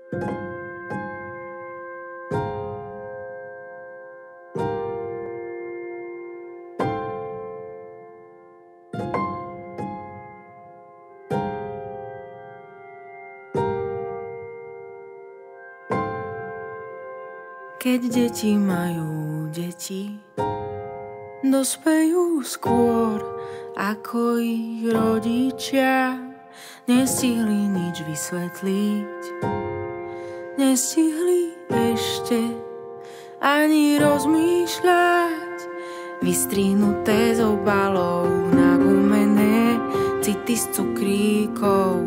Keď deti majú deti, dospejú skôr ako ich rodičia. Nestihli nič vysvetliť, nestihli ešte ani rozmýšľať. Vystrihnuté z obalov na gumené city s cukríkov,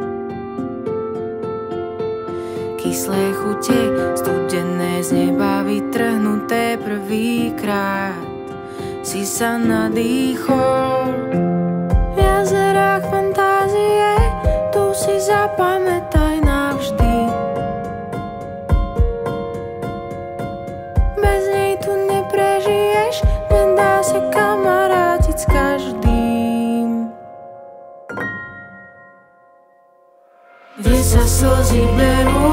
kyslé chute, studené z neba vytrhnuté prvýkrát si sa nadýchol. V jazerách fantázie tu si zapamätaj navždy. Bez nej tu neprežiješ, nedá sa kamarátiť s každým. Kde sa slzy berú,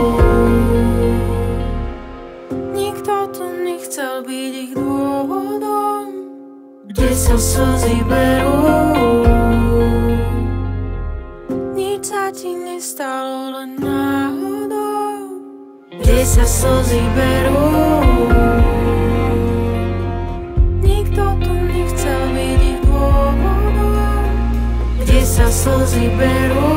nikto tu nechcel byť ich dôvodom. Kde sa slzy berú, nič sa ti nestalo len náhodou. Kde sa slzy berú, nikto tu nechcel byť ich dôvodom. Kde sa slzy berú,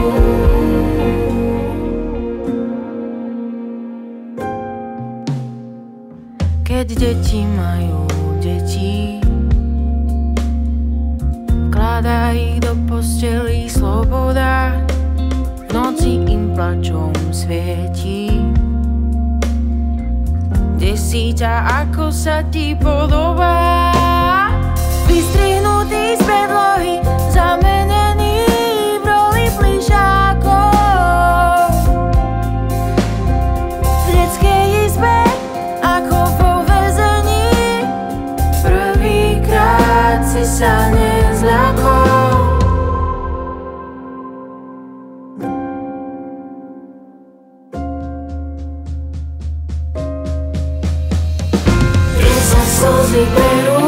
keď deti majú deti, vkladá ich do posteli sloboda, v noci im plačom svieti. Desí ťa, ako sa ti podobá, vystrihnutý z predlohy, zamenený v roli plišákov. V detskej izbe, ako vo väzení, prvýkrát si sa nezľakol. Kde sa slzy berú,